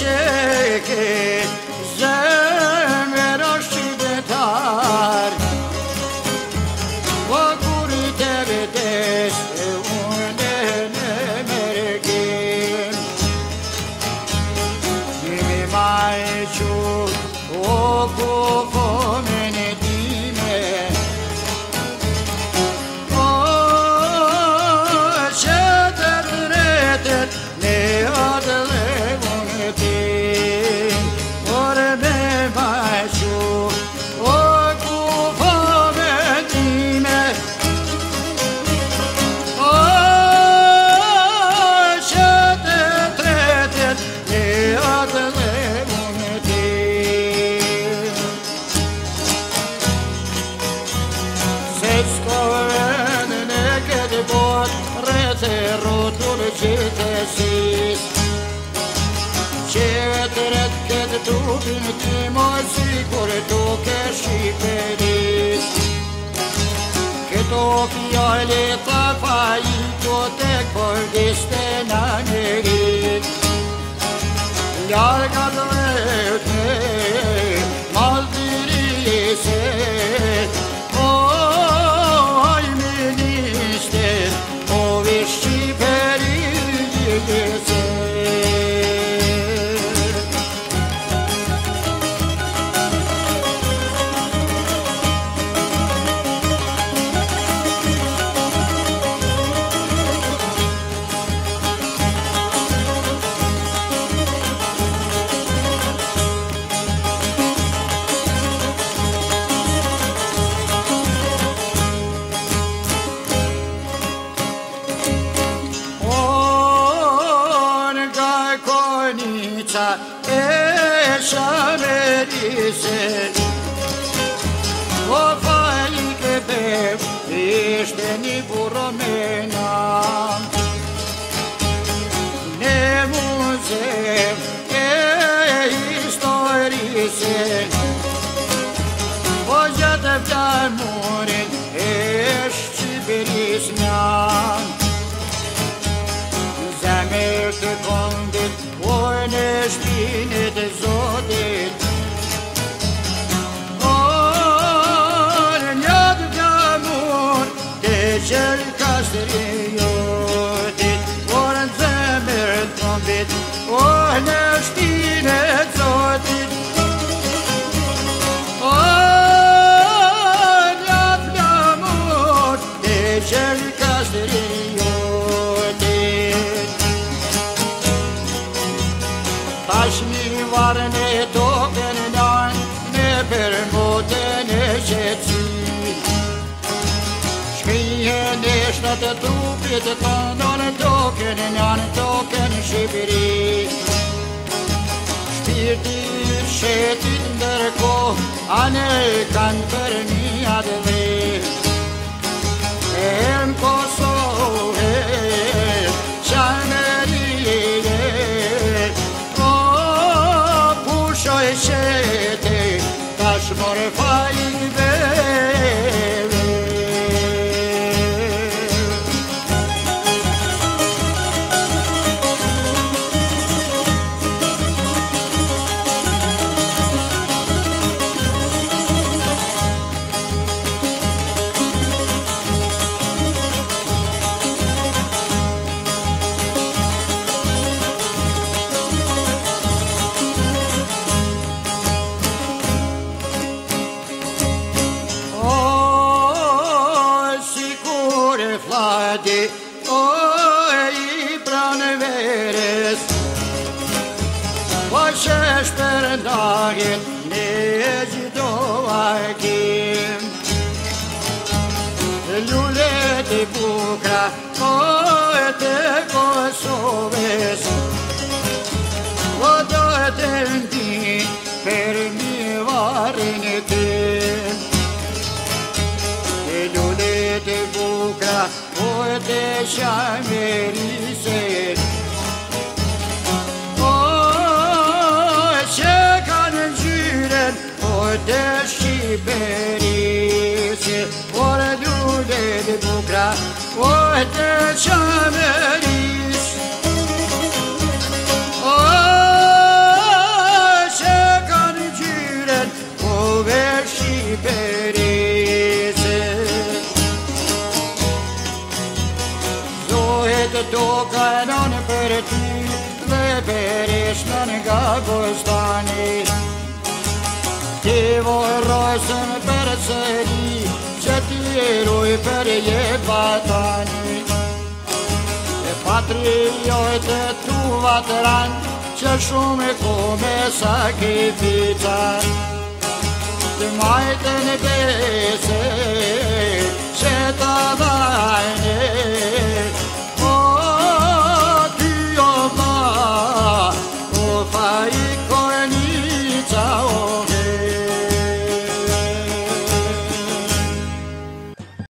sheke zemra shqipetar O kur te vetesh e une në mergim Nimi ma e qut o ku mene time O që të dretet ne adle unë tim Ore me ma e qut o ku mene time O që të dretet ne adle unë tim Se s'kovën në këtë bot Rete rotur qitesis Që vetëret këtë trupin ti moj sikur duke shqiperis Këto fjale ta fajito tek përdiste në nërit Ljarga dhvete maldirise Oj minister o vishqiperi gjese Konica e shamerise O fali che bev ishte një burro mena Ne muzev e historise O gjatë flamurin e shqiperis njan Zemër të kondit Oj në shpinit e zotit O në njëtë flamur Të qërë kastriotit O në zemër të kondit O në shpinit e zotit O në flamur Të qërë kastriotit Tash një varën e token nën Në përmotën e qetësi Shkrije neshtat e trupit të në token nën token Shqipëri Shpirtit shetit ndërkoh Anë kanë për një adhe E në Kosovë Qamerie Shoj qete, tash more fajin beve Fladi, o i pranë veres Po që shpërndagin në gjitho ajkim Lullet i bukra, o e të Kosoves O do e të ndi për një varin e tim Lullet i bukra, o e të shamerise O që kanë gjyren, o të shqiperise O lullet i bukra, o e të shamerise O gostani. Ti vorrò sempre seri, se ti eroi per i batani. E patriote tu vatran, ce shume come sacrifica. Ti mai te ne pese